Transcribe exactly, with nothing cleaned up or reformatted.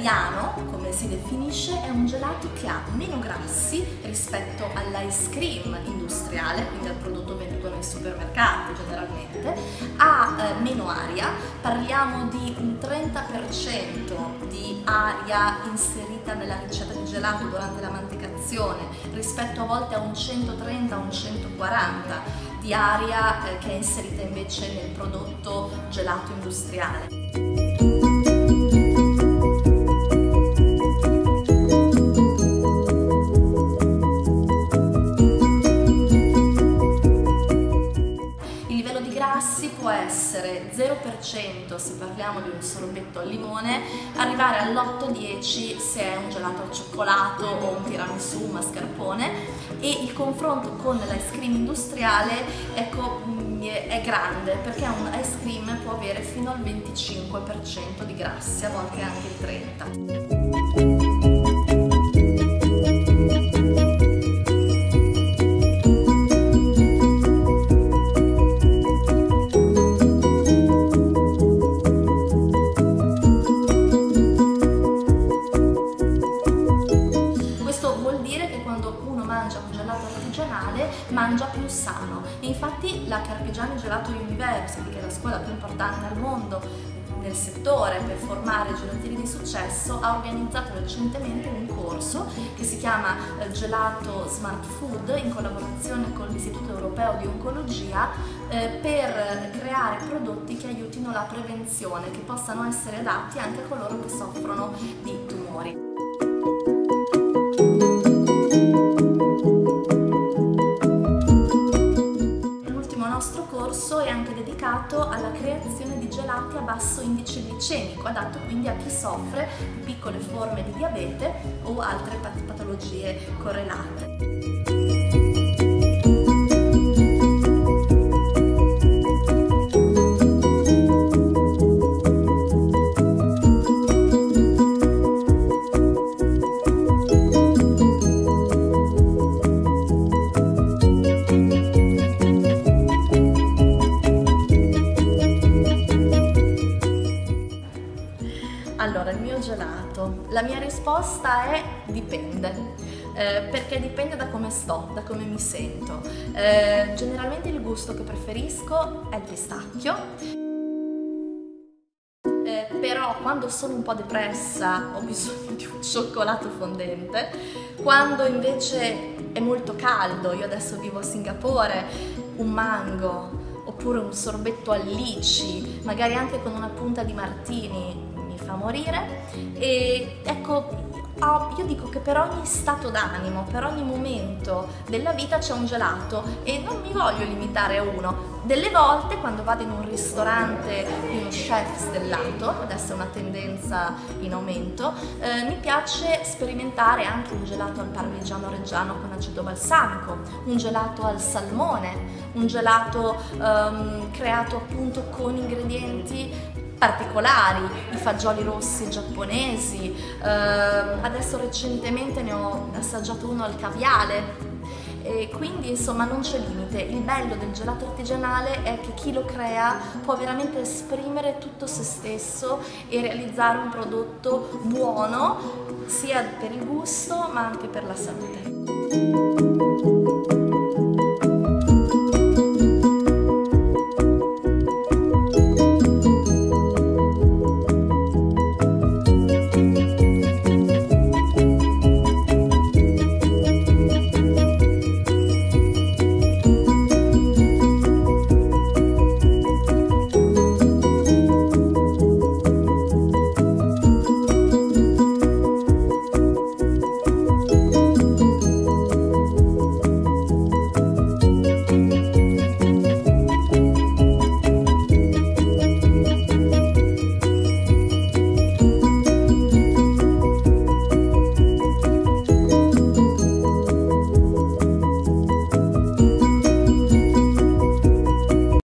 italiano, come si definisce, è un gelato che ha meno grassi rispetto all'ice cream industriale, quindi al prodotto venduto nei supermercati generalmente, ha eh, meno aria, parliamo di un trenta per cento di aria inserita nella ricetta di gelato durante la mantecazione rispetto a volte a un centotrenta un centoquaranta di aria eh, che è inserita invece nel prodotto gelato industriale. Può essere zero per cento se parliamo di un sorbetto al limone, arrivare all'otto dieci se è un gelato al cioccolato o un tiramisù, un mascarpone, e il confronto con l'ice cream industriale, ecco, è grande, perché un ice cream può avere fino al venticinque per cento di grassi, a volte anche il trenta per cento. Mangia più sano, e infatti la Carpigiani Gelato University, che è la scuola più importante al mondo nel settore per formare gelatieri di successo, ha organizzato recentemente un corso che si chiama Gelato Smart Food in collaborazione con l'Istituto Europeo di Oncologia eh, per creare prodotti che aiutino la prevenzione, che possano essere adatti anche a coloro che soffrono di tumori. È anche dedicato alla creazione di gelati a basso indice glicemico, adatto quindi a chi soffre di piccole forme di diabete o altre patologie correlate. Allora, il mio gelato, la mia risposta è dipende, eh, perché dipende da come sto, da come mi sento. Eh, generalmente il gusto che preferisco è il pistacchio, eh, però quando sono un po' depressa ho bisogno di un cioccolato fondente, quando invece è molto caldo, io adesso vivo a Singapore, un mango oppure un sorbetto al lici, magari anche con una punta di martini, fa morire. E ecco, io dico che per ogni stato d'animo, per ogni momento della vita c'è un gelato e non mi voglio limitare a uno. Delle volte quando vado in un ristorante di uno chef stellato, adesso è una tendenza in aumento, eh, mi piace sperimentare anche un gelato al parmigiano reggiano con aceto balsamico, un gelato al salmone, un gelato ehm, creato appunto con ingredienti particolari, i fagioli rossi giapponesi, eh, adesso recentemente ne ho assaggiato uno al caviale, e quindi insomma non c'è limite. Il bello del gelato artigianale è che chi lo crea può veramente esprimere tutto se stesso e realizzare un prodotto buono sia per il gusto ma anche per la salute.